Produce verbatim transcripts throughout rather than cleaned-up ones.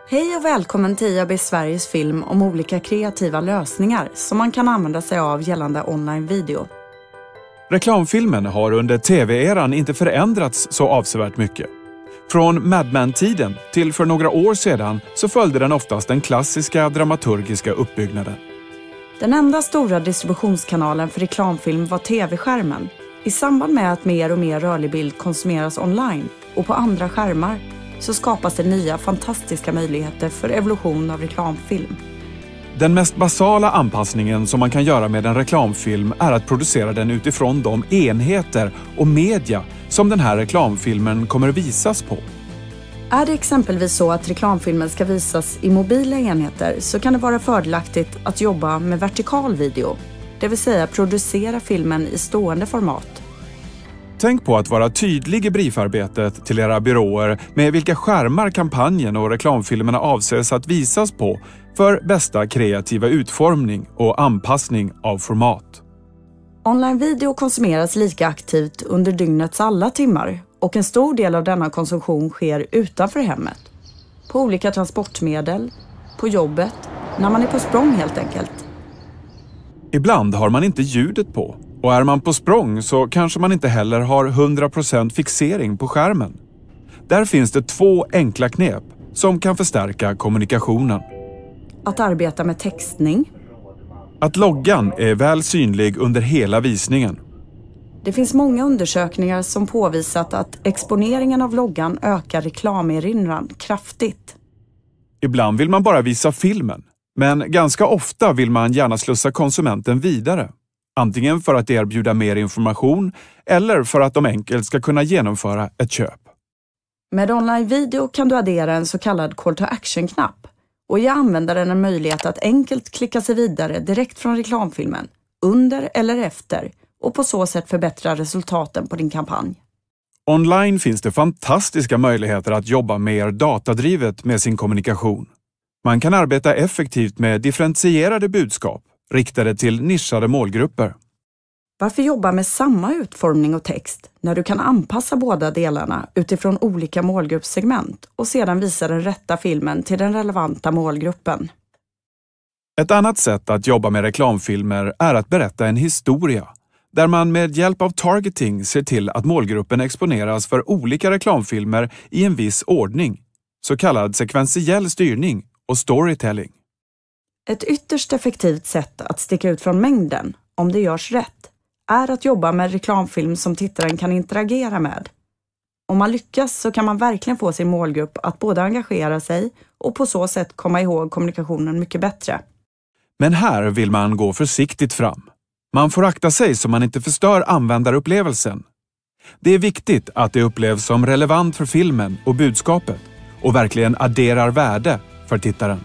Hej och välkommen till I A B Sveriges film om olika kreativa lösningar som man kan använda sig av gällande online-video. Reklamfilmen har under tv-eran inte förändrats så avsevärt mycket. Från Mad Men-tiden till för några år sedan så följde den oftast den klassiska dramaturgiska uppbyggnaden. Den enda stora distributionskanalen för reklamfilm var tv-skärmen. I samband med att mer och mer rörlig bild konsumeras online och på andra skärmar så skapas det nya fantastiska möjligheter för evolution av reklamfilm. Den mest basala anpassningen som man kan göra med en reklamfilm är att producera den utifrån de enheter och media som den här reklamfilmen kommer visas på. Är det exempelvis så att reklamfilmen ska visas i mobila enheter så kan det vara fördelaktigt att jobba med vertikal video, det vill säga producera filmen i stående format. Tänk på att vara tydlig i briefarbetet till era byråer med vilka skärmar kampanjen och reklamfilmerna avses att visas på för bästa kreativa utformning och anpassning av format. Online-video konsumeras lika aktivt under dygnets alla timmar och en stor del av denna konsumtion sker utanför hemmet. På olika transportmedel, på jobbet, när man är på språng helt enkelt. Ibland har man inte ljudet på. Och är man på språng så kanske man inte heller har hundra procent fixering på skärmen. Där finns det två enkla knep som kan förstärka kommunikationen. Att arbeta med textning. Att loggan är väl synlig under hela visningen. Det finns många undersökningar som påvisat att exponeringen av loggan ökar reklamerinran kraftigt. Ibland vill man bara visa filmen, men ganska ofta vill man gärna slussa konsumenten vidare. Antingen för att erbjuda mer information eller för att de enkelt ska kunna genomföra ett köp. Med online-video kan du addera en så kallad call to action-knapp och ge användaren en möjlighet att enkelt klicka sig vidare direkt från reklamfilmen, under eller efter, och på så sätt förbättra resultaten på din kampanj. Online finns det fantastiska möjligheter att jobba mer datadrivet med sin kommunikation. Man kan arbeta effektivt med differentierade budskap riktade till nischade målgrupper. Varför jobba med samma utformning och text när du kan anpassa båda delarna utifrån olika målgruppssegment och sedan visa den rätta filmen till den relevanta målgruppen? Ett annat sätt att jobba med reklamfilmer är att berätta en historia, där man med hjälp av targeting ser till att målgruppen exponeras för olika reklamfilmer i en viss ordning, så kallad sekventiell styrning och storytelling. Ett ytterst effektivt sätt att sticka ut från mängden, om det görs rätt, är att jobba med reklamfilm som tittaren kan interagera med. Om man lyckas så kan man verkligen få sin målgrupp att både engagera sig och på så sätt komma ihåg kommunikationen mycket bättre. Men här vill man gå försiktigt fram. Man får akta sig så man inte förstör användarupplevelsen. Det är viktigt att det upplevs som relevant för filmen och budskapet och verkligen adderar värde för tittaren.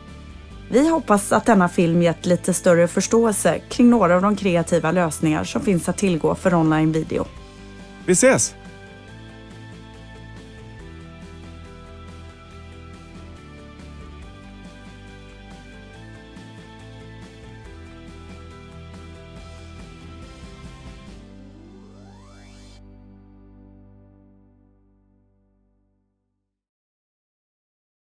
Vi hoppas att denna film gett lite större förståelse kring några av de kreativa lösningar som finns att tillgå för online-video. Vi ses!